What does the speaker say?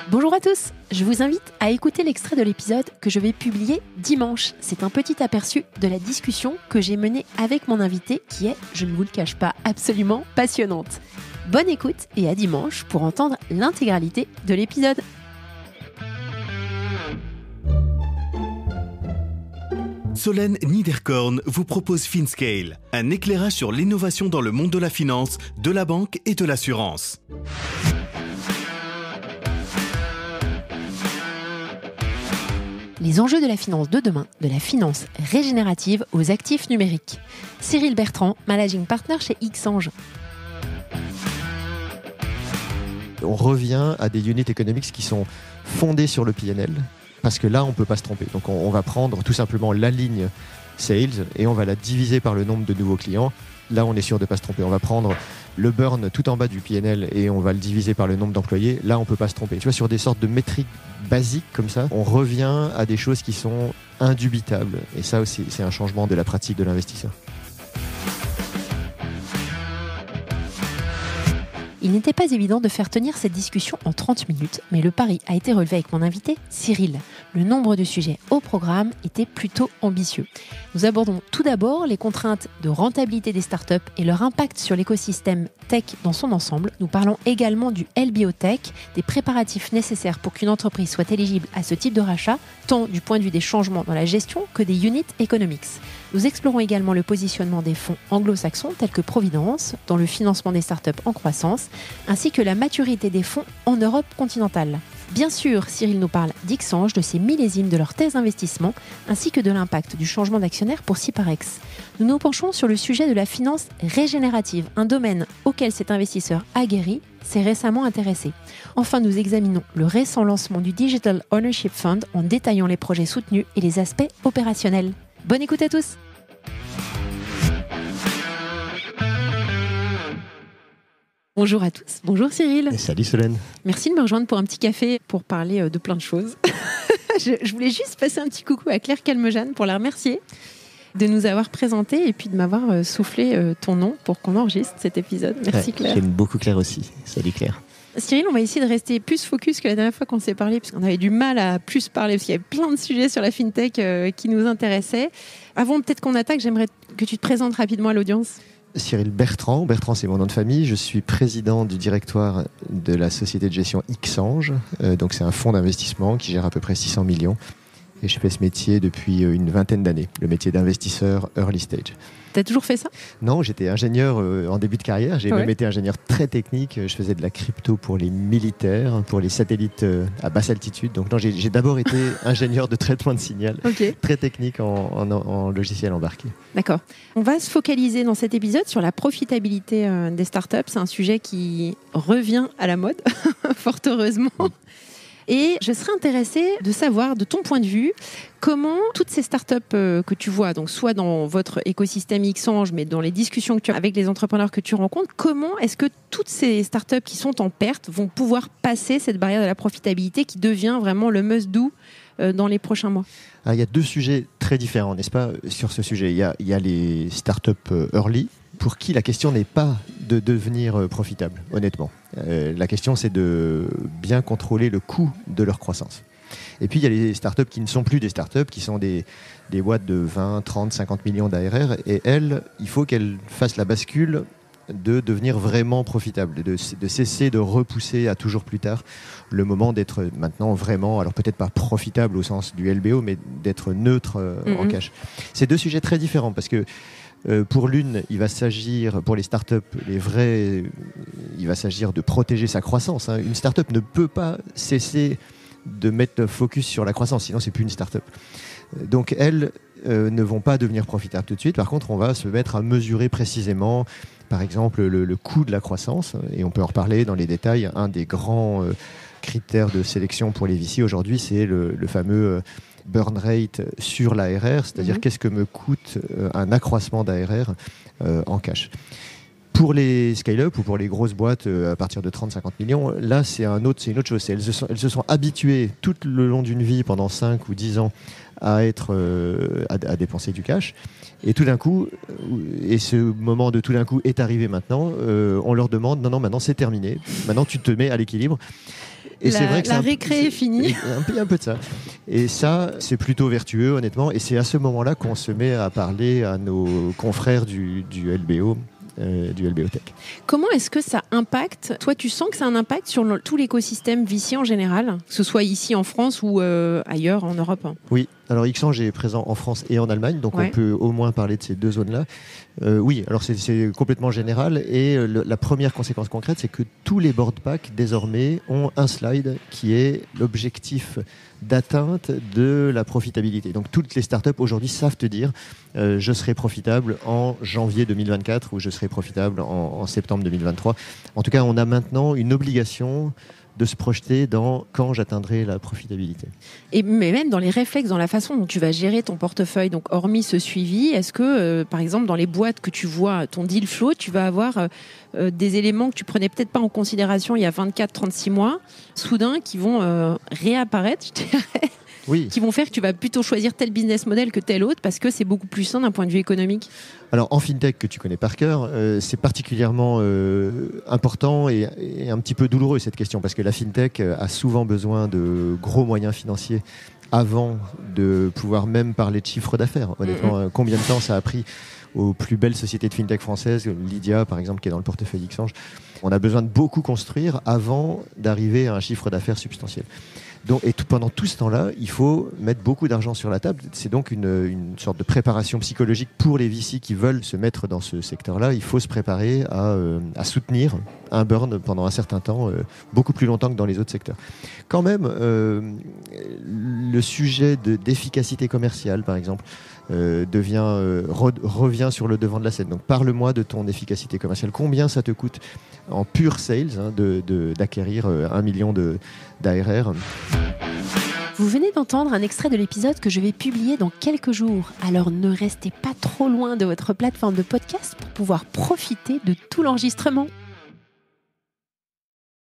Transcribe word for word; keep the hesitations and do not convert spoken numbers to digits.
Bonjour à tous, je vous invite à écouter l'extrait de l'épisode que je vais publier dimanche. C'est un petit aperçu de la discussion que j'ai menée avec mon invité qui est, je ne vous le cache pas, absolument passionnante. Bonne écoute et à dimanche pour entendre l'intégralité de l'épisode. Solène Niederkorn vous propose FinScale, un éclairage sur l'innovation dans le monde de la finance, de la banque et de l'assurance. Les enjeux de la finance de demain, de la finance régénérative aux actifs numériques. Cyril Bertrand, Managing Partner chez Xange. On revient à des unit economics qui sont fondés sur le P and L, parce que là, on ne peut pas se tromper. Donc, on, on va prendre tout simplement la ligne sales et on va la diviser par le nombre de nouveaux clients. Là, on est sûr de ne pas se tromper. On va prendre le burn tout en bas du P and L et on va le diviser par le nombre d'employés. Là, on ne peut pas se tromper. Tu vois, sur des sortes de métriques basiques comme ça, on revient à des choses qui sont indubitables. Et ça aussi, c'est un changement de la pratique de l'investisseur. Il n'était pas évident de faire tenir cette discussion en trente minutes, mais le pari a été relevé avec mon invité, Cyril. Le nombre de sujets au programme était plutôt ambitieux. Nous abordons tout d'abord les contraintes de rentabilité des startups et leur impact sur l'écosystème tech dans son ensemble. Nous parlons également du L B O Tech, des préparatifs nécessaires pour qu'une entreprise soit éligible à ce type de rachat, tant du point de vue des changements dans la gestion que des unit economics. Nous explorons également le positionnement des fonds anglo-saxons tels que Providence dans le financement des startups en croissance, ainsi que la maturité des fonds en Europe continentale. Bien sûr, Cyril nous parle d'Xange, de ses millésimes, de leur thèse d'investissement, ainsi que de l'impact du changement d'actionnaire pour Syparex. Nous nous penchons sur le sujet de la finance régénérative, un domaine auquel cet investisseur aguerri s'est récemment intéressé. Enfin, nous examinons le récent lancement du Digital Ownership Fund en détaillant les projets soutenus et les aspects opérationnels. Bonne écoute à tous! Bonjour à tous. Bonjour Cyril. Et salut Solène. Merci de me rejoindre pour un petit café pour parler de plein de choses. je, je voulais juste passer un petit coucou à Claire Calmejane pour la remercier de nous avoir présenté et puis de m'avoir soufflé ton nom pour qu'on enregistre cet épisode. Merci ouais, Claire. J'aime beaucoup Claire aussi. Salut Claire. Cyril, on va essayer de rester plus focus que la dernière fois qu'on s'est parlé, parce qu'on avait du mal à plus parler, parce qu'il y avait plein de sujets sur la FinTech euh, qui nous intéressaient. Avant peut-être qu'on attaque, j'aimerais que tu te présentes rapidement à l'audience. Cyril Bertrand. Bertrand, c'est mon nom de famille. Je suis président du directoire de la société de gestion Xange. Euh, donc, c'est un fonds d'investissement qui gère à peu près six cents millions. Et je fais ce métier depuis une vingtaine d'années, le métier d'investisseur early stage. T'as toujours fait ça ? Non, j'étais ingénieur euh, en début de carrière. J'ai ouais. même été ingénieur très technique. Je faisais de la crypto pour les militaires, pour les satellites euh, à basse altitude. Donc non, j'ai, j'ai d'abord été ingénieur de traitement de signal, okay. très technique en, en, en logiciel embarqué. D'accord. On va se focaliser dans cet épisode sur la profitabilité euh, des startups. C'est un sujet qui revient à la mode, fort heureusement. Oui. Et je serais intéressée de savoir, de ton point de vue, comment toutes ces startups euh, que tu vois, donc soit dans votre écosystème Xange, mais dans les discussions que tu as avec les entrepreneurs que tu rencontres, comment est-ce que toutes ces startups qui sont en perte vont pouvoir passer cette barrière de la profitabilité qui devient vraiment le must-do euh, dans les prochains mois ? Alors, il y a deux sujets très différents, n'est-ce pas, sur ce sujet. Il y a, il y a les startups early, pour qui la question n'est pas de devenir profitable, honnêtement. Euh, la question, c'est de bien contrôler le coût de leur croissance. Et puis, il y a les startups qui ne sont plus des startups, qui sont des, des boîtes de vingt, trente, cinquante millions d'A R R. Et elles, il faut qu'elles fassent la bascule de devenir vraiment profitables, de, de cesser de repousser à toujours plus tard le moment d'être maintenant vraiment, alors peut-être pas profitable au sens du L B O, mais d'être neutre euh, mm-hmm. en cash. C'est deux sujets très différents parce que Euh, pour l'une, il va s'agir, pour les startups, les vrais, il va s'agir de protéger sa croissance. Hein. Une startup ne peut pas cesser de mettre le focus sur la croissance, sinon c'est plus une startup. Donc elles euh, ne vont pas devenir profitables tout de suite. Par contre, on va se mettre à mesurer précisément, par exemple, le, le coût de la croissance, et on peut en reparler dans les détails. Un des grands euh, critères de sélection pour les V C aujourd'hui, c'est le, le fameux euh, burn rate sur l'A R R, c'est-à-dire mmh. qu'est-ce que me coûte euh, un accroissement d'A R R euh, en cash. Pour les scale-up ou pour les grosses boîtes euh, à partir de trente à cinquante millions, là c'est, un autre, c'est une autre chose. Elles se, sont, elles se sont habituées tout le long d'une vie, pendant cinq ou dix ans, à, être, euh, à, à dépenser du cash. Et tout d'un coup, et ce moment de tout d'un coup est arrivé maintenant, euh, on leur demande, non, non, maintenant c'est terminé, maintenant tu te mets à l'équilibre. Et la, c'est vrai que la un, récré est finie. Un peu, un peu de ça. Et ça, c'est plutôt vertueux, honnêtement. Et c'est à ce moment-là qu'on se met à parler à nos confrères du, du L B O. Euh, du L B O Tech. Comment est-ce que ça impacte ? Toi, tu sens que ça a un impact sur le, tout l'écosystème V C en général, que ce soit ici en France ou euh, ailleurs en Europe ? Oui, alors Xchange est présent en France et en Allemagne, donc ouais. on peut au moins parler de ces deux zones-là. Euh, oui, alors c'est, c'est complètement général et le, la première conséquence concrète, c'est que tous les board packs désormais ont un slide qui est l'objectif d'atteinte de la profitabilité. Donc toutes les startups aujourd'hui savent te dire euh, je serai profitable en janvier deux mille vingt-quatre ou je serai profitable en, en septembre deux mille vingt-trois. En tout cas, on a maintenant une obligation de se projeter dans quand j'atteindrai la profitabilité. Et mais même dans les réflexes, dans la façon dont tu vas gérer ton portefeuille, donc hormis ce suivi, est-ce que, euh, par exemple, dans les boîtes que tu vois, ton deal flow, tu vas avoir euh, des éléments que tu prenais peut-être pas en considération il y a vingt-quatre à trente-six mois, soudain, qui vont euh, réapparaître, je dirais, oui. qui vont faire que tu vas plutôt choisir tel business model que tel autre parce que c'est beaucoup plus sain d'un point de vue économique. Alors en fintech que tu connais par cœur, euh, c'est particulièrement euh, important et, et un petit peu douloureux cette question parce que la fintech a souvent besoin de gros moyens financiers avant de pouvoir même parler de chiffre d'affaires. Honnêtement, mm-hmm. combien de temps ça a pris aux plus belles sociétés de fintech françaises, Lydia par exemple qui est dans le portefeuille Xchange. On a besoin de beaucoup construire avant d'arriver à un chiffre d'affaires substantiel. Donc, et tout, pendant tout ce temps-là, il faut mettre beaucoup d'argent sur la table. C'est donc une, une sorte de préparation psychologique pour les V C qui veulent se mettre dans ce secteur-là. Il faut se préparer à, euh, à soutenir un burn pendant un certain temps, euh, beaucoup plus longtemps que dans les autres secteurs. Quand même, euh, le sujet de, d'efficacité commerciale, par exemple, euh, devient, euh, re, revient sur le devant de la scène. Donc, parle-moi de ton efficacité commerciale. Combien ça te coûte en pure sales hein, de, de, d'acquérir euh, un million de, d'A R R ? Vous venez d'entendre un extrait de l'épisode que je vais publier dans quelques jours. Alors ne restez pas trop loin de votre plateforme de podcast pour pouvoir profiter de tout l'enregistrement.